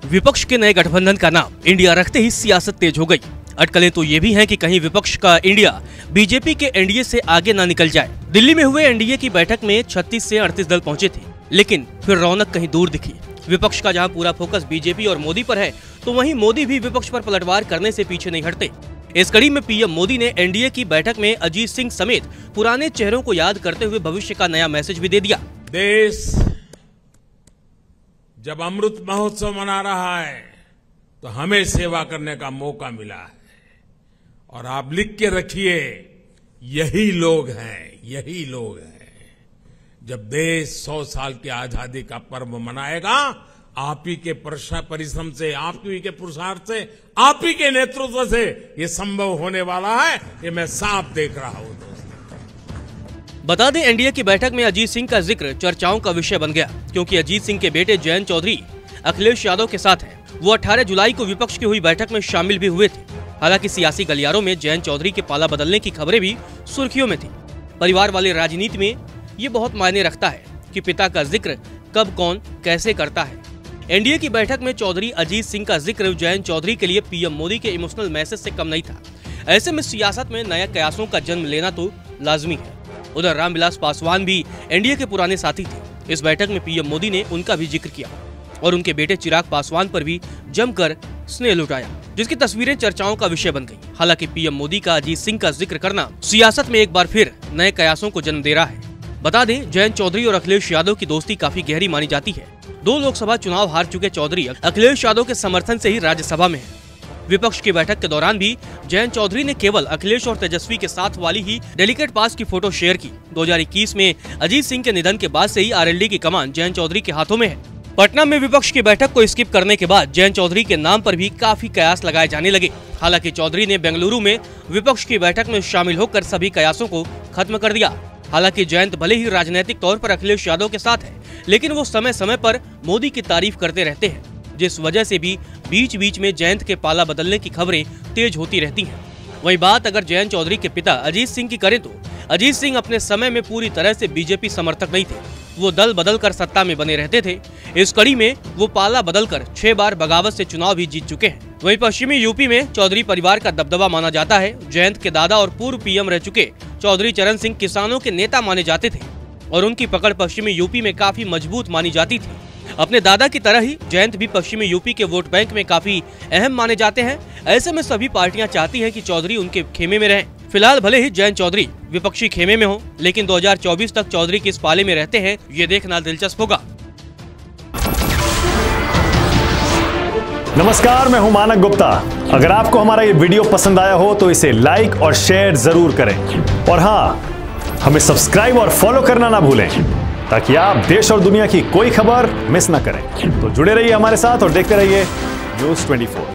विपक्ष के नए गठबंधन का नाम इंडिया रखते ही सियासत तेज हो गई। अटकलें तो ये भी हैं कि कहीं विपक्ष का इंडिया बीजेपी के एनडीए से आगे ना निकल जाए। दिल्ली में हुए एनडीए की बैठक में 36 से 38 दल पहुंचे थे, लेकिन फिर रौनक कहीं दूर दिखी। विपक्ष का जहां पूरा फोकस बीजेपी और मोदी पर है, तो वहीं मोदी भी विपक्ष पर पलटवार करने से पीछे नहीं हटते। इस कड़ी में पीएम मोदी ने एनडीए की बैठक में अजीत सिंह समेत पुराने चेहरों को याद करते हुए भविष्य का नया मैसेज भी दे दिया। देश जब अमृत महोत्सव मना रहा है तो हमें सेवा करने का मौका मिला है, और आप लिख के रखिए, यही लोग हैं, यही लोग हैं। जब देश 100 साल की आजादी का पर्व मनाएगा, आप ही के परिश्रम से, आप ही के पुरुषार्थ से, आप ही के नेतृत्व से ये संभव होने वाला है, ये मैं साफ देख रहा हूं। बता दें, एनडीए की बैठक में अजीत सिंह का जिक्र चर्चाओं का विषय बन गया, क्योंकि अजीत सिंह के बेटे जयंत चौधरी अखिलेश यादव के साथ हैं। वो 18 जुलाई को विपक्ष की हुई बैठक में शामिल भी हुए थे। हालांकि सियासी गलियारों में जयंत चौधरी के पाला बदलने की खबरें भी सुर्खियों में थी। परिवार वाली राजनीति में ये बहुत मायने रखता है कि पिता का जिक्र कब कौन कैसे करता है। एनडीए की बैठक में चौधरी अजीत सिंह का जिक्र जयंत चौधरी के लिए पीएम मोदी के इमोशनल मैसेज से कम नहीं था। ऐसे में सियासत में नए कयासों का जन्म लेना तो लाजमी है। उधर रामविलास पासवान भी एनडीए के पुराने साथी थे। इस बैठक में पीएम मोदी ने उनका भी जिक्र किया और उनके बेटे चिराग पासवान पर भी जमकर स्नेह लुटाया, जिसकी तस्वीरें चर्चाओं का विषय बन गई। हालांकि पीएम मोदी का अजीत सिंह का जिक्र करना सियासत में एक बार फिर नए कयासों को जन्म दे रहा है। बता दें, जयंत चौधरी और अखिलेश यादव की दोस्ती काफी गहरी मानी जाती है। 2 लोकसभा चुनाव हार चुके चौधरी अखिलेश यादव के समर्थन से ही राज्यसभा में है। विपक्ष की बैठक के दौरान भी जयंत चौधरी ने केवल अखिलेश और तेजस्वी के साथ वाली ही डेलीगेट पास की फोटो शेयर की। 2021 में अजीत सिंह के निधन के बाद से ही आरएलडी की कमान जयंत चौधरी के हाथों में है। पटना में विपक्ष की बैठक को स्किप करने के बाद जयंत चौधरी के नाम पर भी काफी कयास लगाए जाने लगे। हालांकि चौधरी ने बेंगलुरु में विपक्ष की बैठक में शामिल होकर सभी कयासों को खत्म कर दिया। हालांकि जयंत भले ही राजनीतिक तौर पर अखिलेश यादव के साथ है, लेकिन वो समय समय पर मोदी की तारीफ करते रहते हैं, जिस वजह से भी बीच बीच में जयंत के पाला बदलने की खबरें तेज होती रहती हैं। वही बात अगर जयंत चौधरी के पिता अजीत सिंह की करें तो अजीत सिंह अपने समय में पूरी तरह से बीजेपी समर्थक नहीं थे। वो दल बदल कर सत्ता में बने रहते थे। इस कड़ी में वो पाला बदलकर 6 बार बगावत से चुनाव भी जीत चुके हैं। वहीं पश्चिमी यूपी में चौधरी परिवार का दबदबा माना जाता है। जयंत के दादा और पूर्व पीएम रह चुके चौधरी चरण सिंह किसानों के नेता माने जाते थे और उनकी पकड़ पश्चिमी यूपी में काफी मजबूत मानी जाती थी। अपने दादा की तरह ही जयंत भी पश्चिमी यूपी के वोट बैंक में काफी अहम माने जाते हैं। ऐसे में सभी पार्टियां चाहती हैं कि चौधरी उनके खेमे में रहें। फिलहाल भले ही जयंत चौधरी विपक्षी खेमे में हो, लेकिन 2024 तक चौधरी किस पाले में रहते हैं, ये देखना दिलचस्प होगा। नमस्कार, मैं हूं मानक गुप्ता। अगर आपको हमारा ये वीडियो पसंद आया हो तो इसे लाइक और शेयर जरूर करें, और हाँ, हमें सब्सक्राइब और फॉलो करना ना भूलें, ताकि आप देश और दुनिया की कोई खबर मिस ना करें। तो जुड़े रहिए हमारे साथ और देखते रहिए News 24।